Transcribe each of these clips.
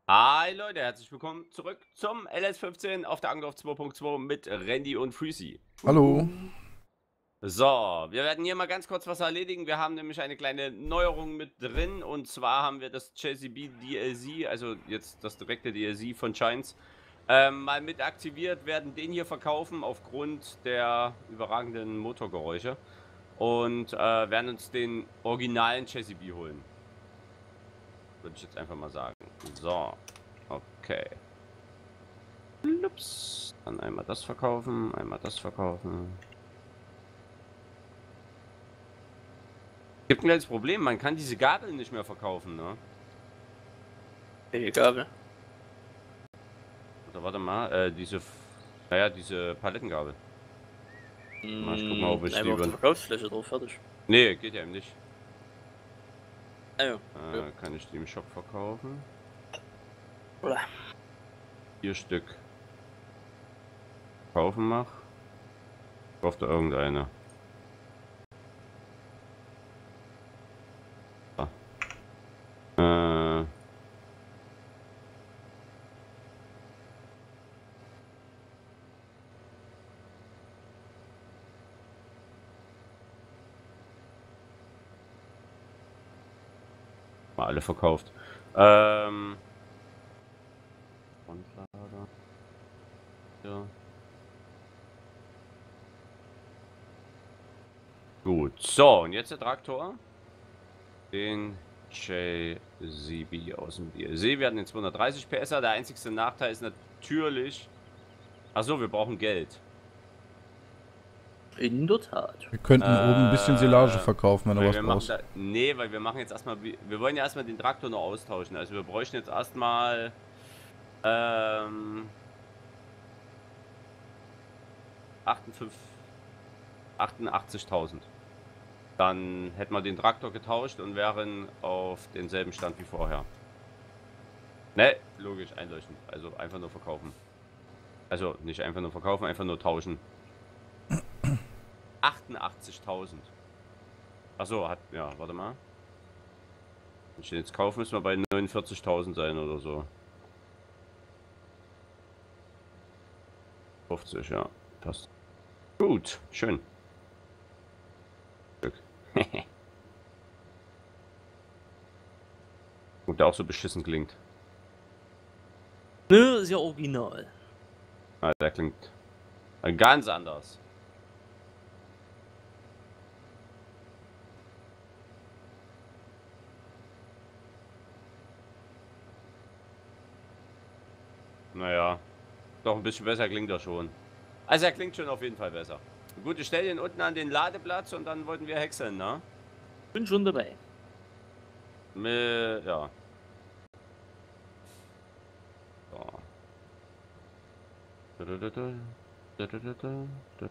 Hi Leute, herzlich willkommen zurück zum LS15 auf der Angriff 2.2 mit Randy und Freezy. Hallo. So, wir werden hier mal ganz kurz was erledigen. Wir haben nämlich eine kleine Neuerung mit drin und zwar haben wir das JCB DLC, also jetzt das direkte DLC von Shines, mal mit aktiviert, werden den hier verkaufen aufgrund der überragenden Motorgeräusche und werden uns den originalen JCB holen. Würde ich jetzt einfach mal sagen. So, okay. Ups. Dann einmal das verkaufen, einmal das verkaufen. Gibt ein kleines Problem, man kann diese Gabel nicht mehr verkaufen, ne? Welche Gabel? Oder warte mal, diese Palettengabel. Mal, ich guck mal, ob ich die Einfach auf der Verkaufsfläche drauf, fertig. Nee, geht ja eben nicht. Ah ja. Kann ich die im Shop verkaufen? Oder? 4 Stück. Kaufen mach. Kauft da irgendeine. Ah. Mal alle verkauft. Grundlader. Ja. Gut, so, und jetzt der Traktor. Den JCB aus dem DLC. Wir hatten den 230 PSer. Der einzigste Nachteil ist natürlich. Achso, wir brauchen Geld. In der Tat. Wir könnten oben ein bisschen Silage verkaufen, wenn du was brauchst. Nee, weil wir machen jetzt erstmal. Wir wollen ja erstmal den Traktor noch austauschen. Also wir bräuchten jetzt erstmal 88.000. Dann hätten wir den Traktor getauscht und wären auf denselben Stand wie vorher. Ne, logisch, einleuchtend. Also einfach nur verkaufen. Also nicht einfach nur verkaufen, einfach nur tauschen. 88.000. Achso, ja, warte mal. Wenn ich den jetzt kaufe, müssen wir bei 49.000 sein oder so. 50, ja. Passt. Gut, schön. Glück. Und der auch so beschissen klingt. Nö, ist ja original. Ah, der klingt ganz anders. Naja, doch ein bisschen besser klingt er schon. Also er klingt schon auf jeden Fall besser. Gut, ich stelle den unten an den Ladeplatz und dann wollten wir häckseln, ne? Bin schon dabei. Ja. So.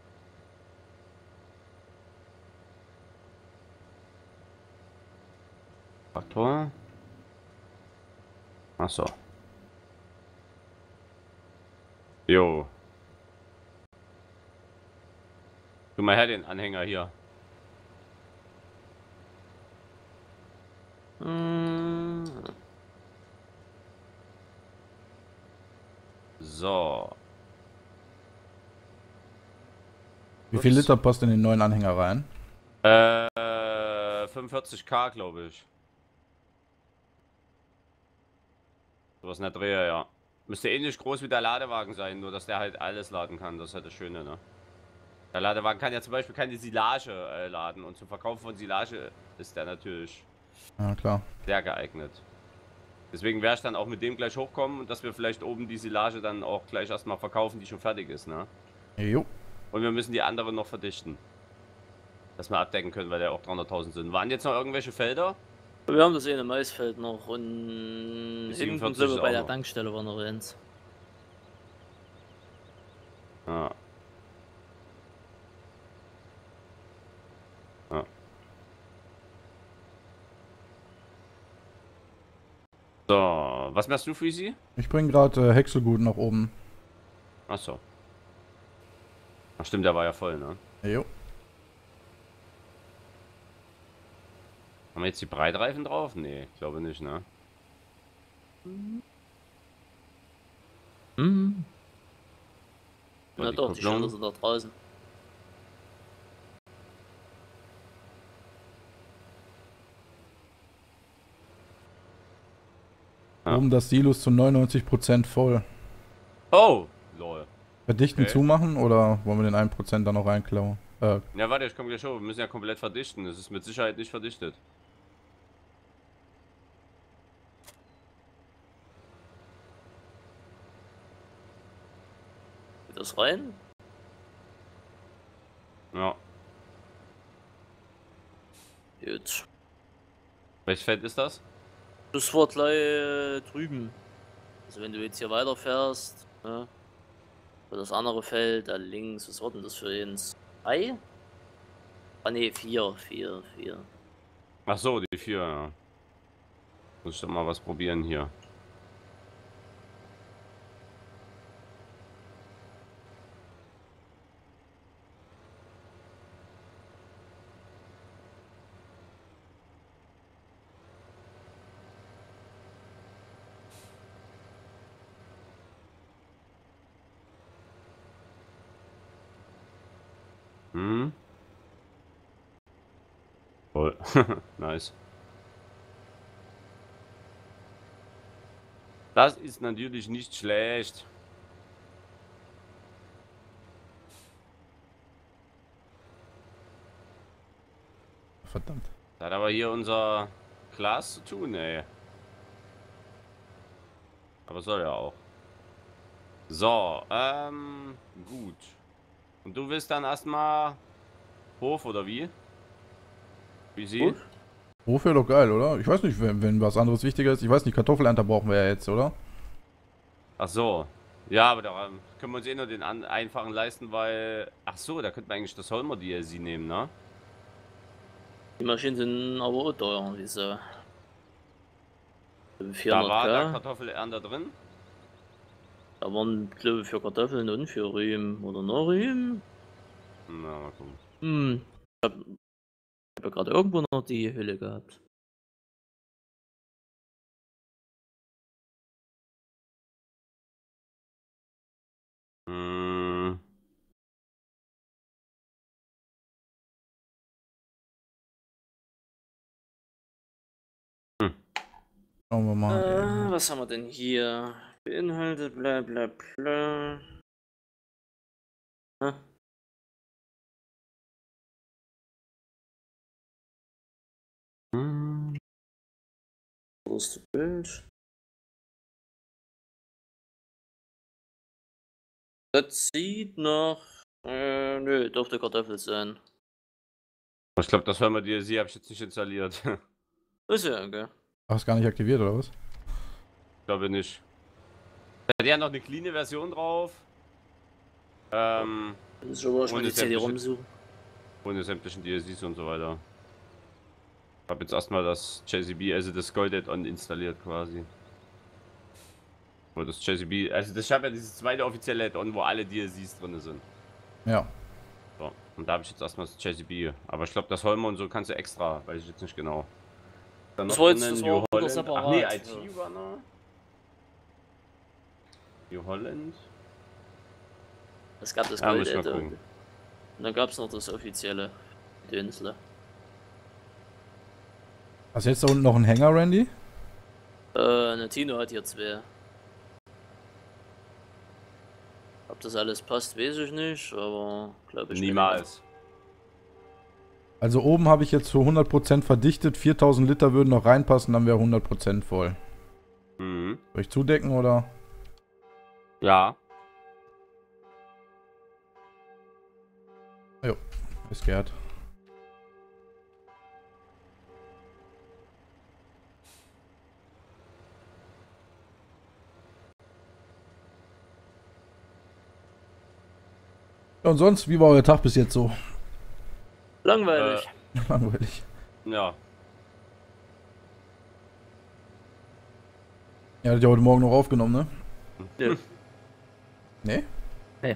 Traktor. Ach so. Jo. Tu mal her den Anhänger hier. So. Wie viel Liter passt in den neuen Anhänger rein? 45K, glaube ich. Sowas in der Drehe, ja. Müsste ähnlich groß wie der Ladewagen sein, nur dass der halt alles laden kann. Das ist halt das Schöne, ne? Der Ladewagen kann ja zum Beispiel keine Silage laden und zum Verkauf von Silage ist der natürlich Ja, klar. sehr geeignet. Deswegen werde ich dann auch mit dem gleich hochkommen und dass wir vielleicht oben die Silage dann auch gleich erstmal verkaufen, die schon fertig ist, ne? Jo. Und wir müssen die anderen noch verdichten. Dass wir abdecken können, weil ja auch 300.000 sind. Waren jetzt noch irgendwelche Felder? Wir haben das eine Maisfeld noch und hinten sind wir bei der Tankstelle war noch eins. Ja. Ja. So, was machst du, Freezy? Ich bringe gerade Häckselgut nach oben. Achso. Ach stimmt, der war ja voll, ne? Jo. Haben wir jetzt die Breitreifen drauf? Nee, glaube nicht, ne? Mhm. So, Na die doch, die Kupplung. Schilder sind da draußen. Ja. Oben das Silo ist zu 99% voll. Oh, lol. Verdichten Okay. zumachen oder wollen wir den 1% da noch reinklauen? Ja, warte, ich komme gleich hoch. Wir müssen ja komplett verdichten. Es ist mit Sicherheit nicht verdichtet. Geht das rein? Ja. Gut. Welches Feld ist das? Das war gleich drüben. Also wenn du jetzt hier weiterfährst, ne? Für das andere Feld, da links, was war denn das für eins? 3? Ah ne, 4. Ach so, die 4, ja. Muss ich doch mal was probieren hier. Hm. Voll. Nice. Das ist natürlich nicht schlecht. Verdammt. Das hat aber hier unser Glas zu tun, ey. Aber soll ja auch. So, gut. Und du willst dann erstmal Hof oder wie? Wie sie? Hof wäre doch geil, oder? Ich weiß nicht, wenn was anderes wichtiger ist. Ich weiß nicht, Kartoffelernte brauchen wir ja jetzt, oder? Ach so. Ja, aber da können wir uns eh nur den einfachen leisten, weil... Ach so, da könnte man eigentlich das Holmer DLC nehmen, ne? Die Maschinen sind aber auch teuer, diese Da war der 400k. Kartoffelernter drin. Da waren, glaube ich, für Kartoffeln und für Rüben oder nur Rüben. Na, mal gucken. Ich hab ja gerade irgendwo noch die Hülle gehabt. Hm. Schauen wir mal. Was haben wir denn hier? Beinhaltet, bla bla bla. Hm? Hm. Wo ist das Bild? Das sieht noch. Nö, dürfte Kartoffel sein. Ich glaube, das Holmer DLC habe ich jetzt nicht installiert. Ist ja, okay. Ach, ist gar nicht aktiviert, oder was? Glaube nicht. Da hat ja noch eine cleane Version drauf. Das ist schon mal die CD rumsuchen. Ohne sämtlichen DLCs und so weiter. Ich habe jetzt erstmal das JCB, also das Gold Add-on installiert quasi. Wo das JCB, also ich habe ja dieses zweite offizielle Add-on, wo alle DLCs drin sind. Ja. So, und da habe ich jetzt erstmal das JCB. Aber ich glaube, das Holmer und so kannst du extra, weiß ich jetzt nicht genau. Dann noch New Holland. Ach nee, IT ja. war noch. New Holland. Es gab das Ja, muss Gold ich mal Add-on. gucken. Und dann gab es noch das offizielle Dönsle. Hast du jetzt da unten noch einen Hänger, Randy? Ne, Tino hat hier 2. Ob das alles passt, weiß ich nicht, aber glaube ich Niemals. Also oben habe ich jetzt zu 100% verdichtet. 4000 Liter würden noch reinpassen, dann wäre 100% voll. Mhm. Soll ich zudecken oder? Ja. Jo, ist gehört. Und sonst, wie war euer Tag bis jetzt so? Langweilig. Langweilig. Ja. Ihr hattet ja heute Morgen noch aufgenommen, ne? Nö. Nee? Nee.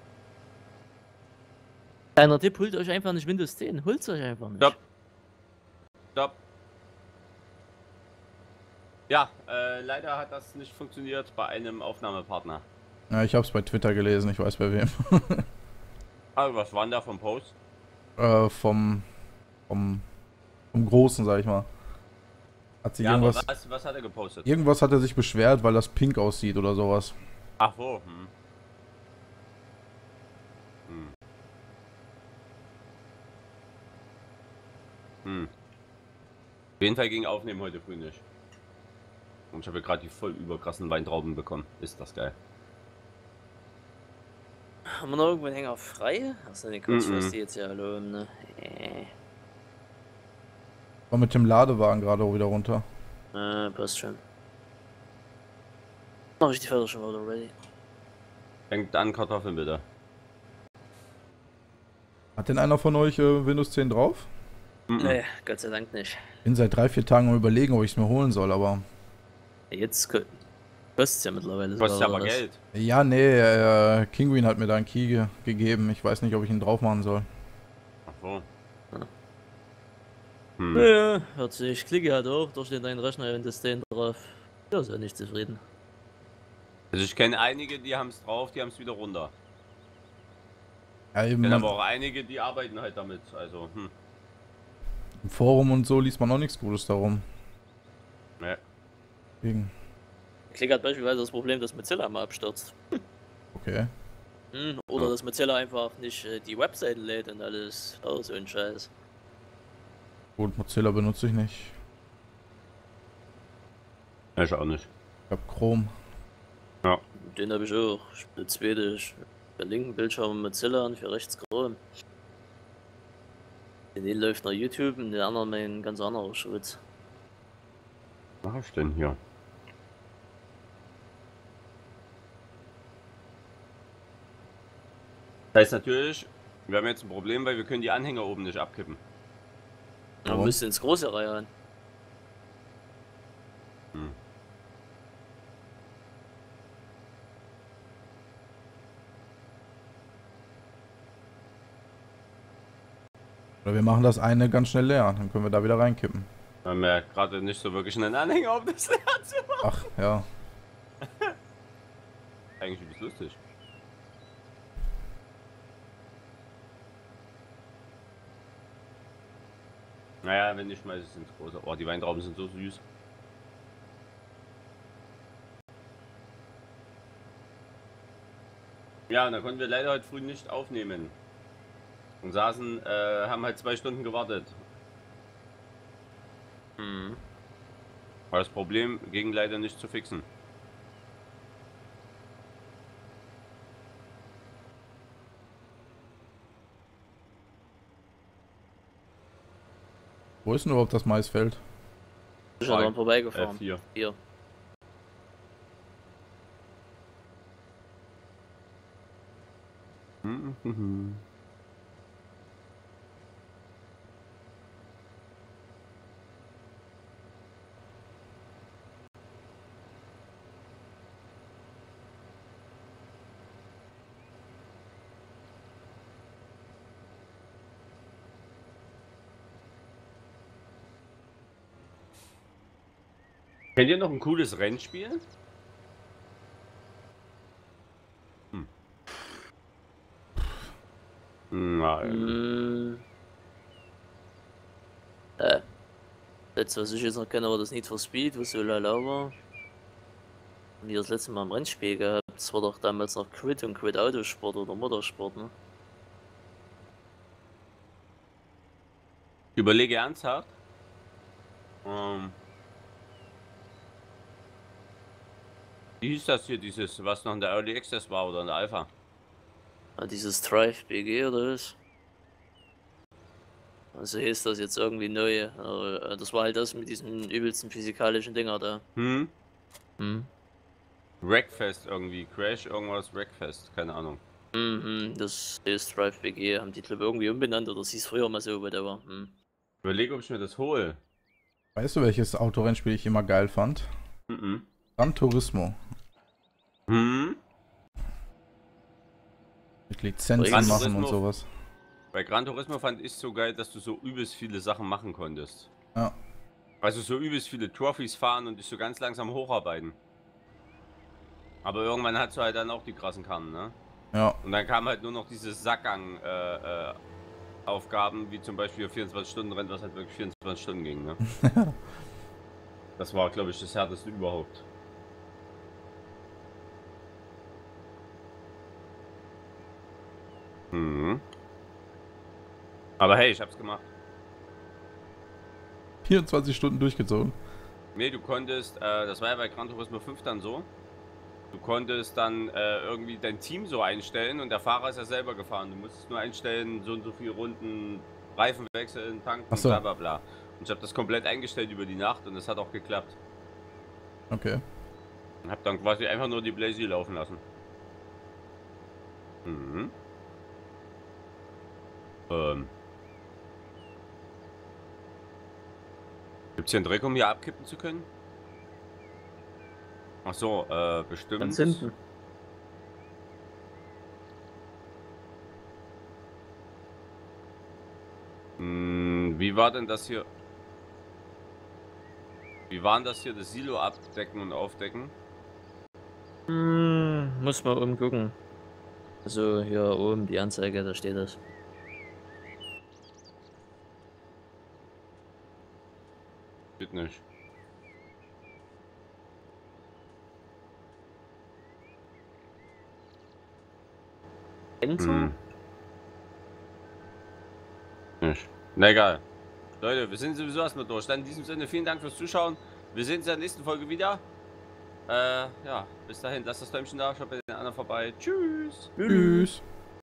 Kleiner Tipp, holt euch einfach nicht Windows 10. Holt euch einfach nicht. Stopp. Stopp. Ja, leider hat das nicht funktioniert bei einem Aufnahmepartner. Ja, ich hab's bei Twitter gelesen, ich weiß bei wem. Also, was war denn da vom Post? Vom, vom Großen, sag ich mal. Hat sich Ja, aber irgendwas. was hat er gepostet? Irgendwas hat er sich beschwert, weil das pink aussieht oder sowas. Ach so, Hm. Auf jeden Fall ging Aufnehmen heute früh nicht. Und ich habe gerade die voll überkrassen Weintrauben bekommen. Ist das geil. Haben wir noch irgendwo einen Hänger frei? Achso, ne, Quatsch, was die jetzt ja alle oben, ne? War mit dem Ladewagen gerade auch wieder runter. Passt schon. Mach ich die Felder schon wieder ready. Denkt an Kartoffeln bitte. Hat denn einer von euch Windows 10 drauf? Nee, Gott sei Dank nicht. Bin seit 3-4 Tagen am Überlegen, ob ich es mir holen soll, aber. Jetzt kostet es ja mittlerweile. Kostet sogar aber was. Geld. Ja, nee, Kinguin hat mir da einen Key gegeben. Ich weiß nicht, ob ich ihn drauf machen soll. Ach so. Ja, hört sich. Klicke halt auch, da steht ein Rechner und das stehen drauf. Ja, ist ja nicht zufrieden. Also ich kenne einige, die haben es drauf, die haben es wieder runter. Ja, Ich eben, kenne aber auch einige, die arbeiten halt damit. Also, im Forum und so liest man auch nichts Gutes darum. Ja. Deswegen. Klicke hat beispielsweise das Problem, dass Mozilla mal abstürzt. Okay. Oder dass Mozilla einfach nicht die Webseiten lädt und alles. Oh, so ein Scheiß. Gut, Mozilla benutze ich nicht. Ich auch nicht. Ich hab Chrome. Ja. Den habe ich auch. Ich benutze Schwedisch. Für linken Bildschirm Mozilla und für rechts Chrome. Den läuft nach YouTube und der andere ein ganz anderer Schritt. Was mach ich denn hier? Das heißt natürlich, wir haben jetzt ein Problem, weil wir können die Anhänger oben nicht abkippen. Man Warum? müsste ins große Reihe rein. Oder wir machen das eine ganz schnell leer, dann können wir da wieder reinkippen. Wir haben ja gerade nicht so wirklich einen Anhänger, um das leer zu machen. Ach, ja. Eigentlich übelst lustig. Naja, wenn nicht, schmeiße ich es ins große. Oh, die Weintrauben sind so süß. Ja, und da konnten wir leider heute früh nicht aufnehmen. Und saßen, haben halt 2 Stunden gewartet. Aber das Problem ging leider nicht zu fixen. Wo ist denn überhaupt das Maisfeld? Ich bin dran vorbeigefahren. 4. Hier. Kennt ihr noch ein cooles Rennspiel? Nein. Letztes, was ich jetzt noch kenne, war das Need for Speed, was so lala war. Und die das letzte Mal im Rennspiel gehabt. Das war doch damals noch Quid und Quid Autosport oder Motorsport, ne? Ich überlege ernsthaft. Wie hieß das hier, dieses, was noch in der Early Access war oder in der Alpha? Ah, dieses Drive BG oder was? Also hieß das jetzt irgendwie neu. Das war halt das mit diesen übelsten physikalischen Dinger da. Wreckfest irgendwie, Crash, irgendwas Wreckfest, keine Ahnung. Das ist Drive BG, haben die glaube irgendwie umbenannt oder es hieß früher mal so, whatever. Ich überlege, ob ich mir das hole. Weißt du, welches Autorennspiel ich immer geil fand? Gran Turismo. Mit Lizenzen Gran machen Turismo. und sowas. Bei Gran Turismo fand ich so geil, dass du so übelst viele Sachen machen konntest. Ja. Also so übelst viele Trophys fahren und dich so ganz langsam hocharbeiten. Aber irgendwann hast du halt dann auch die krassen Karten, ne? Ja. Und dann kamen halt nur noch diese Sackgang Aufgaben, wie zum Beispiel 24-Stunden-Rennen, was halt wirklich 24 Stunden ging, ne? Das war, glaube ich, das härteste überhaupt. Mhm. Aber hey, ich hab's gemacht. 24 Stunden durchgezogen. Nee, du konntest, das war ja bei Gran Turismo 5 dann so, du konntest dann irgendwie dein Team so einstellen und der Fahrer ist ja selber gefahren. Du musstest nur einstellen, so und so viele Runden, Reifen wechseln, tanken, Ach so. bla bla bla. Und ich habe das komplett eingestellt über die Nacht und es hat auch geklappt. Okay. Und hab dann quasi einfach nur die Blazy laufen lassen. Mhm. Gibt's hier einen Dreck, um hier abkippen zu können? Ach so, bestimmt. Ganz hinten. Wie war denn das hier? Wie war denn das hier, das Silo abdecken und aufdecken? Muss mal oben gucken. Also hier oben die Anzeige, da steht das. Geht nicht. Enter? Nicht. Na egal. Leute, wir sind sowieso erstmal durch. Dann in diesem Sinne, vielen Dank fürs Zuschauen. Wir sehen uns in der nächsten Folge wieder. Ja, bis dahin, lasst das Däumchen da, schaut bei den anderen vorbei. Tschüss. Tschüss.